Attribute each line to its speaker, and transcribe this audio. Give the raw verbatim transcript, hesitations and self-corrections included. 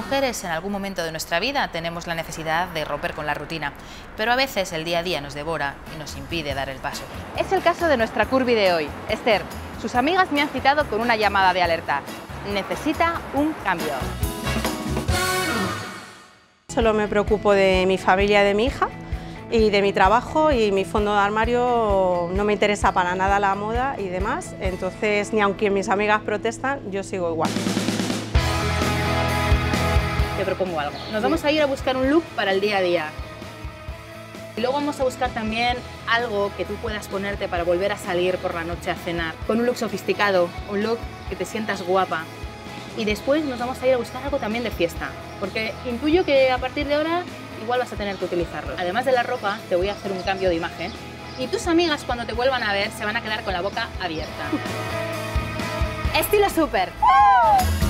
Speaker 1: mujeres en algún momento de nuestra vida tenemos la necesidad de romper con la rutina, pero a veces el día a día nos devora y nos impide dar el paso.
Speaker 2: Es el caso de nuestra curvy de hoy, Esther. Sus amigas me han citado con una llamada de alerta. Necesita un cambio.
Speaker 3: Solo me preocupo de mi familia, de mi hija y de mi trabajo, y mi fondo de armario no me interesa para nada la moda y demás, entonces ni aunque mis amigas protestan, yo sigo igual.
Speaker 2: Te propongo algo. Nos vamos a ir a buscar un look para el día a día. Y luego vamos a buscar también algo que tú puedas ponerte para volver a salir por la noche a cenar, con un look sofisticado, un look que te sientas guapa. Y después nos vamos a ir a buscar algo también de fiesta, porque intuyo que a partir de ahora igual vas a tener que utilizarlo. Además de la ropa, te voy a hacer un cambio de imagen y tus amigas cuando te vuelvan a ver se van a quedar con la boca abierta. ¡Estilo súper!